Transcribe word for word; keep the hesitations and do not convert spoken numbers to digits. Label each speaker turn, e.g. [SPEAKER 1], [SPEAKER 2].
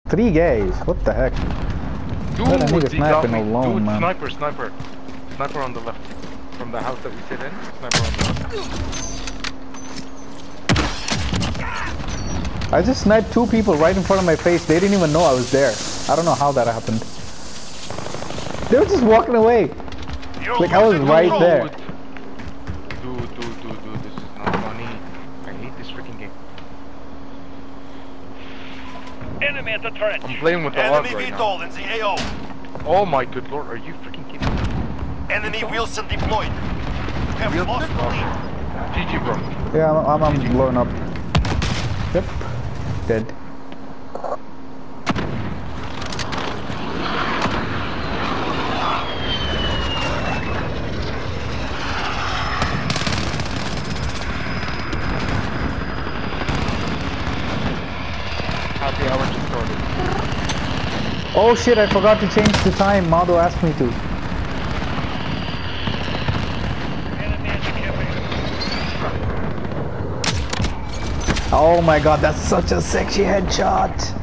[SPEAKER 1] Three guys. What the heck?
[SPEAKER 2] Dude,
[SPEAKER 1] I need a
[SPEAKER 2] he
[SPEAKER 1] sniper
[SPEAKER 2] got me.
[SPEAKER 1] alone,
[SPEAKER 2] Dude,
[SPEAKER 1] man.
[SPEAKER 2] sniper, sniper. Sniper on the left. From the house that we sit in. Sniper on the left.
[SPEAKER 1] I just sniped two people right in front of my face. They didn't even know I was there. I don't know how that happened. They were just walking away. Like I was right there.
[SPEAKER 2] Dude, dude, dude, dude, this is not funny. I hate this freaking game.
[SPEAKER 3] Enemy at the turret.
[SPEAKER 2] I'm playing with the log
[SPEAKER 4] Enemy
[SPEAKER 2] right
[SPEAKER 4] V
[SPEAKER 2] now.
[SPEAKER 4] TOL in the A O.
[SPEAKER 2] Oh my good lord, are you freaking kidding me?
[SPEAKER 4] Enemy Wilson deployed. Have
[SPEAKER 2] Wilson?
[SPEAKER 4] lost the lead.
[SPEAKER 2] G G bro.
[SPEAKER 1] Yeah, I'm, I'm, I'm blowing up. Yep. Dead.
[SPEAKER 2] Happy hour just started.
[SPEAKER 1] Oh shit, I forgot to change the time. Mado asked me to.
[SPEAKER 3] Enemy at the cafe.
[SPEAKER 1] Oh my god, that's such a sexy headshot.